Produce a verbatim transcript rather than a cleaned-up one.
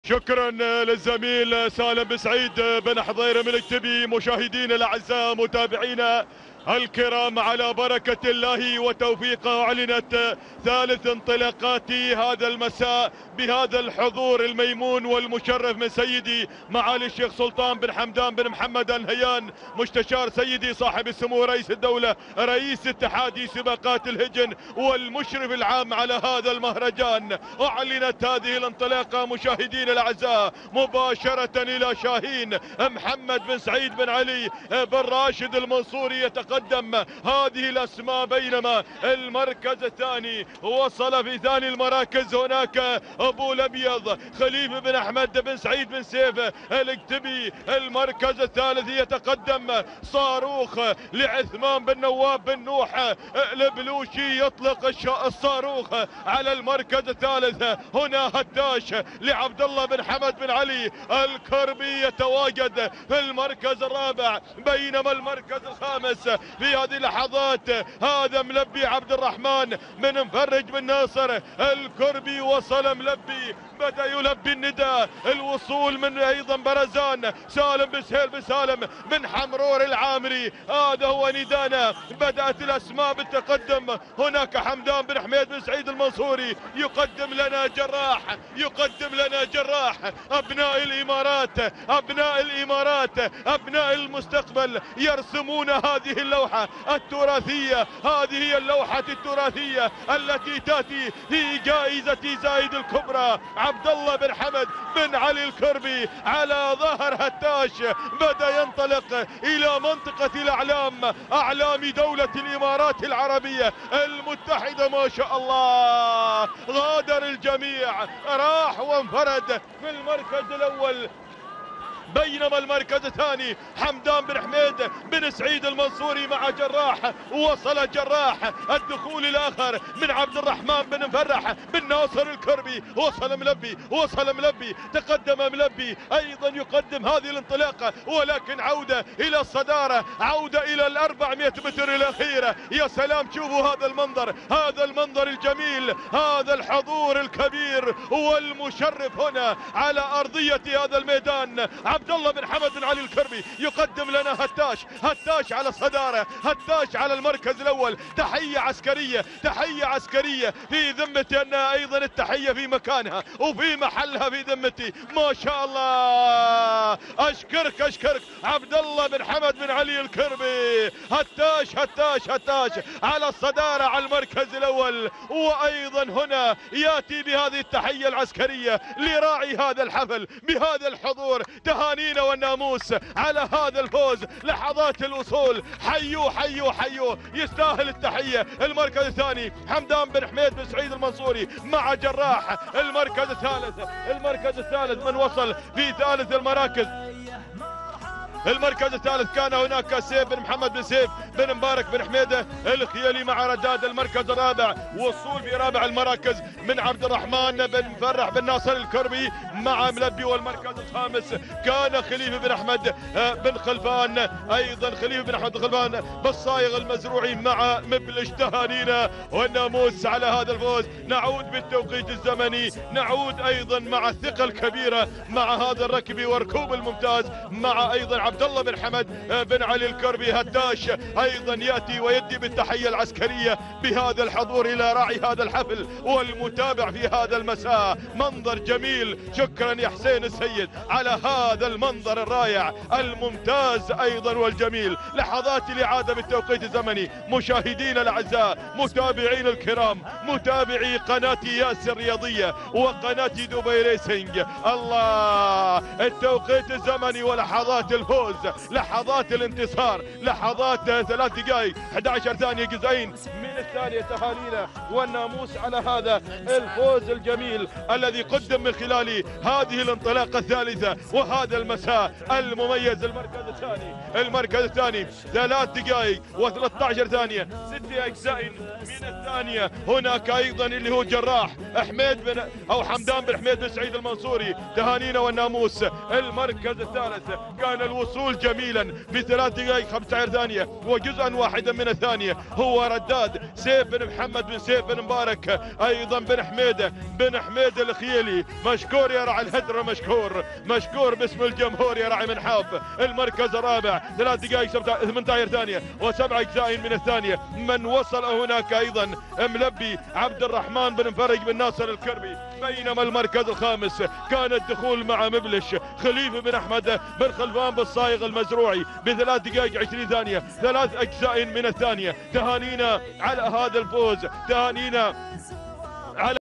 شكرا للزميل سالم بن سعيد بن حضير من الكتبي. مشاهدينا الاعزاء متابعينا الكرام على بركة الله وتوفيقه، أعلنت ثالث انطلاقات هذا المساء بهذا الحضور الميمون والمشرف من سيدي معالي الشيخ سلطان بن حمدان بن محمد النهيان مستشار سيدي صاحب السمو رئيس الدولة رئيس اتحاد سباقات الهجن والمشرف العام على هذا المهرجان. أعلنت هذه الانطلاقة مشاهدينا الأعزاء مباشرة إلى شاهين محمد بن سعيد بن علي بن راشد المنصوري يتقدم قدم هذه الاسماء، بينما المركز الثاني وصل في ثاني المراكز هناك ابو الابيض خليفه بن احمد بن سعيد بن سيف الكتبي. المركز الثالث يتقدم صاروخ لعثمان بن نواب بن نوح البلوشي يطلق الصاروخ على المركز الثالث. هنا هتاش لعبد الله بن حمد بن علي الكربي يتواجد في المركز الرابع، بينما المركز الخامس في هذه اللحظات هذا ملبي عبد الرحمن من مفرج بن ناصر الكربي. وصل ملبي بدأ يلبي النداء الوصول من ايضا برزان سالم بن سهيل بن سالم من حمرور العامري. هذا هو ندانا، بدأت الاسماء بالتقدم. هناك حمدان بن حميد بن سعيد المنصوري يقدم لنا جراح، يقدم لنا جراح. ابناء الامارات، ابناء الامارات، ابناء المستقبل يرسمون هذه اللوحة التراثية. هذه هي اللوحة التراثية التي تأتي في جائزة زايد الكبرى. عبد الله بن حمد بن علي الكربي على ظهر هتاش بدأ ينطلق إلى منطقة الأعلام، أعلام دولة الإمارات العربية المتحدة. ما شاء الله غادر الجميع، راح وانفرد في المركز الأول، بينما المركز الثاني حمدان بن حميد بن سعيد المنصوري مع جراح. وصل جراح الدخول الاخر من عبد الرحمن بن مفرح بن ناصر الكربي. وصل ملبي، وصل ملبي، تقدم ملبي ايضا يقدم هذه الانطلاقه، ولكن عوده الى الصداره، عوده الى الأربعمائة متر الاخيره. يا سلام، شوفوا هذا المنظر، هذا المنظر الجميل، هذا الحضور الكبير والمشرف هنا على ارضيه هذا الميدان. عبد الله بن حمد بن علي الكربي يقدم لنا هتاش، هتاش على الصدارة، هتاش على المركز الأول. تحية عسكرية، تحية عسكرية في ذمتي أنها أيضا التحية في مكانها وفي محلها في ذمتي. ما شاء الله، أشكرك أشكرك عبد الله بن حمد بن علي الكربي. هتاش هتاش هتاش على الصدارة على المركز الأول. وأيضا هنا يأتي بهذه التحية العسكرية لراعي هذا الحفل بهذا الحضور. تهانينا والناموس على هذا الفوز، لحظات الوصول. حيو حيو حيو، يستاهل التحية. المركز الثاني حمدان بن حميد بن سعيد المنصوري مع جراح. المركز الثالث، المركز الثالث من وصل في ثالث المراكز. المركز الثالث كان هناك سيف بن محمد بن سيف بن مبارك بن حميده الخيالي مع رداد. المركز الرابع وصول في رابع المراكز من عبد الرحمن بن مفرح بن ناصر الكربي مع ملبي. والمركز الخامس كان خليفه بن احمد بن خلفان، ايضا خليفه بن احمد خلفان بالصايغ المزروعي مع مبلش. تهانينا والناموس على هذا الفوز. نعود بالتوقيت الزمني، نعود ايضا مع الثقه الكبيره مع هذا الركبي وركوب الممتاز مع ايضا عبد الله بن حمد بن علي الكربي. هتاش ايضا ياتي ويدي بالتحيه العسكريه بهذا الحضور الى راعي هذا الحفل والمتابع في هذا المساء. منظر جميل، شكرا يا حسين السيد على هذا المنظر الرائع الممتاز ايضا والجميل. لحظات الاعاده بالتوقيت الزمني. مشاهدينا الاعزاء، متابعين الكرام، متابعي قناه ياس الرياضيه وقناه دبي ريسنج، الله التوقيت الزمني ولحظات الفوز، لحظات الانتصار، لحظات ثلاث دقائق أحد عشر ثانية جزئين من الثانية. تهانينا والناموس على هذا الفوز الجميل الذي قدم من خلال هذه الانطلاقة الثالثة وهذا المساء المميز. المركز الثاني، المركز الثاني ثلاث دقائق وثلاث عشر ثانية، ست أجزاء من الثانية. هناك أيضا اللي هو جراح حميد بن أو حمدان بن حميد بن سعيد المنصوري. تهانينا والناموس. المركز الثالث كان الوصول الوصول جميلا بثلاث دقائق خمسة عشر ثانية وجزءا واحدا من الثانية. هو رداد سيف بن محمد بن سيف بن مبارك، أيضا بن حميدة بن حميد الخيلي. مشكور يا راعي الهدرة، مشكور مشكور باسم الجمهور يا راعي منحاف. المركز الرابع ثلاث دقائق ثمانية عشر ثانية وسبع أجزاء من الثانية. من وصل هناك أيضا ملبي عبد الرحمن بن مفرج بن ناصر الكربي. بينما المركز الخامس كان الدخول مع مبلش خليفة بن أحمد بن خلفان بالصايغ المزروعي بثلاث دقائق عشرين ثانية ثلاث أجزاء من الثانية. تهانينا على هذا الفوز، تهانينا على